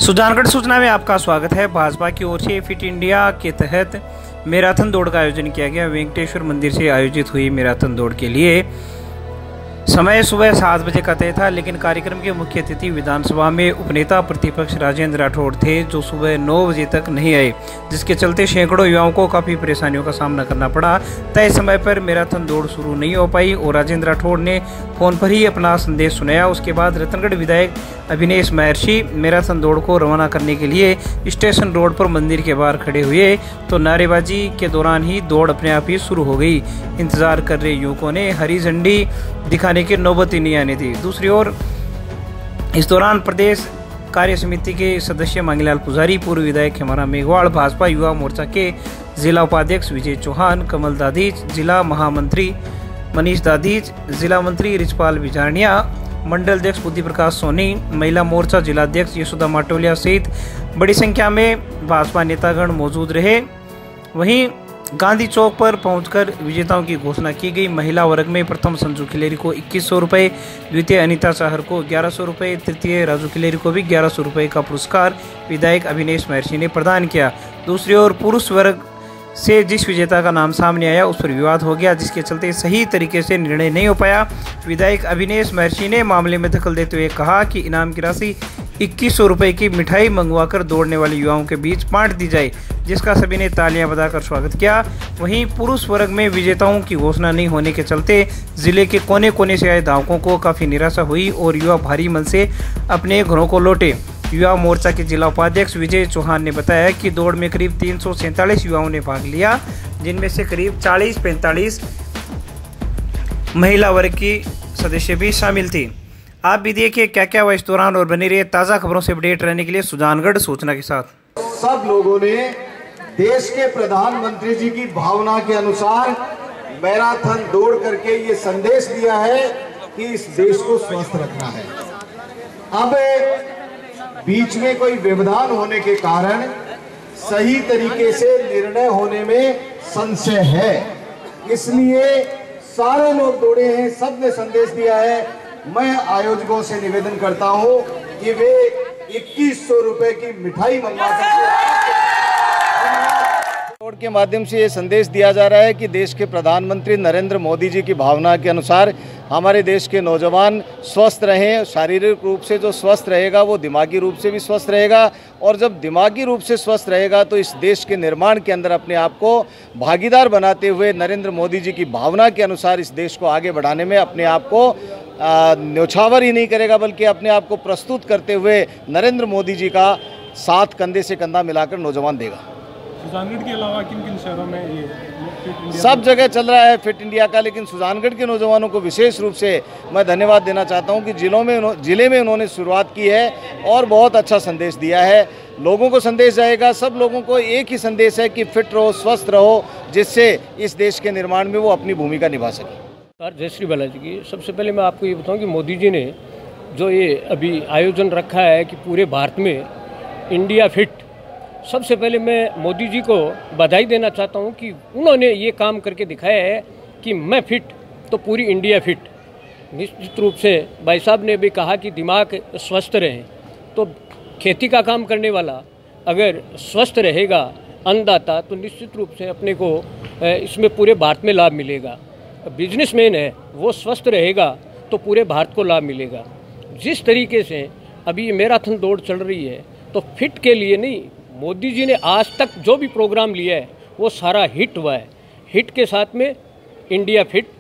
सुजानगढ़ सूचना में आपका स्वागत है। भाजपा की ओर से फिट इंडिया के तहत मैराथन दौड़ का आयोजन किया गया। वेंकटेश्वर मंदिर से आयोजित हुई मैराथन दौड़ के लिए समय सुबह 7 बजे का तय था, लेकिन कार्यक्रम के मुख्य अतिथि विधानसभा में उपनेता प्रतिपक्ष राजेंद्र राठौड़ थे, जो सुबह 9 बजे तक नहीं आए, जिसके चलते सैकड़ों युवाओं को काफ़ी परेशानियों का सामना करना पड़ा। तय समय पर मैराथन दौड़ शुरू नहीं हो पाई और राजेंद्र राठौड़ ने फोन पर ही अपना संदेश सुनाया। उसके बाद रतनगढ़ विधायक अभिनेश महर्षि मैराथन दौड़ को रवाना करने के लिए स्टेशन रोड पर मंदिर के बाहर खड़े हुए, तो नारेबाजी के दौरान ही दौड़ अपने आप ही शुरू हो गई। इंतजार कर रहे युवकों ने हरी झंडी दिखाने की नौबत ही नहीं आने दी। दूसरी ओर इस दौरान प्रदेश कार्य समिति के सदस्य मांगीलाल पुजारी, पूर्व विधायक हेमाराम मेघवाल, भाजपा युवा मोर्चा के जिला उपाध्यक्ष विजय चौहान, कमल दादीज, जिला महामंत्री मनीष दादीज, जिला मंत्री रिचपाल बिजारनिया, मंडल अध्यक्ष बुद्धि प्रकाश सोनी, महिला मोर्चा जिलाध्यक्ष यशोदा माटोलिया सहित बड़ी संख्या में भाजपा नेतागण मौजूद रहे। वहीं गांधी चौक पर पहुंचकर विजेताओं की घोषणा की गई। महिला वर्ग में प्रथम संजू खिलेरी को 2100 रुपये, द्वितीय अनीता चाहर को 1100 रुपये, तृतीय राजू खिलेरी को भी 1100 रुपये का पुरस्कार विधायक अभिनेश महर्षि ने प्रदान किया। दूसरी ओर पुरुष वर्ग से जिस विजेता का नाम सामने आया उस पर विवाद हो गया, जिसके चलते सही तरीके से निर्णय नहीं हो पाया। विधायक अभिनेश महर्षि ने मामले में दखल देते हुए कहा कि इनाम की राशि 2100 रुपये की मिठाई मंगवाकर दौड़ने वाले युवाओं के बीच बांट दी जाए, जिसका सभी ने तालियां बजाकर स्वागत किया। वहीं पुरुष वर्ग में विजेताओं की घोषणा नहीं होने के चलते जिले के कोने कोने से आए धावकों को काफ़ी निराशा हुई और युवा भारी मन से अपने घरों को लौटे। युवा मोर्चा के जिला उपाध्यक्ष विजय चौहान ने बताया कि दौड़ में करीब 347 युवाओं ने भाग लिया, जिनमें से करीब 40-45 महिला वर्ग की सदस्य भी शामिल थी। आप भी देखिए क्या क्या हुआ इस दौरान और बने रहिए ताज़ा खबरों से अपडेट रहने के लिए सुजानगढ़ सूचना के साथ। सब लोगों ने देश के प्रधानमंत्री जी की भावना के अनुसार मैराथन दौड़ करके ये संदेश दिया है कि इस देश को स्वस्थ रखना है। अब बीच में कोई व्यवधान होने के कारण सही तरीके से निर्णय होने में संशय है, इसलिए सारे लोग दौड़े हैं, सबने संदेश दिया है। मैं आयोजकों से निवेदन करता हूं कि वे 2100 रुपए की मिठाई मंगवा सकते। दौड़ के माध्यम से ये संदेश दिया जा रहा है कि देश के प्रधानमंत्री नरेंद्र मोदी जी की भावना के अनुसार हमारे देश के नौजवान स्वस्थ रहें। शारीरिक रूप से जो स्वस्थ रहेगा वो दिमागी रूप से भी स्वस्थ रहेगा, और जब दिमागी रूप से स्वस्थ रहेगा तो इस देश के निर्माण के अंदर अपने आप को भागीदार बनाते हुए नरेंद्र मोदी जी की भावना के अनुसार इस देश को आगे बढ़ाने में अपने आप को न्यौछावर ही नहीं करेगा, बल्कि अपने आप को प्रस्तुत करते हुए नरेंद्र मोदी जी का साथ कंधे से कंधा मिलाकर नौजवान देगा। सुजानगढ़ के अलावा किन किन शहरों में ये फिट इंडिया सब जगह चल रहा है फिट इंडिया का, लेकिन सुजानगढ़ के नौजवानों को विशेष रूप से मैं धन्यवाद देना चाहता हूं कि जिले में उन्होंने शुरुआत की है और बहुत अच्छा संदेश दिया है। लोगों को संदेश जाएगा, सब लोगों को एक ही संदेश है कि फिट रहो, स्वस्थ रहो, जिससे इस देश के निर्माण में वो अपनी भूमिका निभा सके। सर जय श्री बालाजी की। सबसे पहले मैं आपको ये बताऊं कि मोदी जी ने जो ये अभी आयोजन रखा है कि पूरे भारत में इंडिया फिट, सबसे पहले मैं मोदी जी को बधाई देना चाहता हूं कि उन्होंने ये काम करके दिखाया है कि मैं फिट तो पूरी इंडिया फिट। निश्चित रूप से भाई साहब ने भी कहा कि दिमाग स्वस्थ रहे, तो खेती का काम करने वाला अगर स्वस्थ रहेगा अन्नदाता, तो निश्चित रूप से अपने को इसमें पूरे भारत में लाभ मिलेगा। बिजनेसमैन है वो स्वस्थ रहेगा तो पूरे भारत को लाभ मिलेगा। जिस तरीके से अभी ये मैराथन दौड़ चल रही है तो फिट के लिए नहीं, मोदी जी ने आज तक जो भी प्रोग्राम लिया है वो सारा हिट हुआ है। हिट के साथ में इंडिया फिट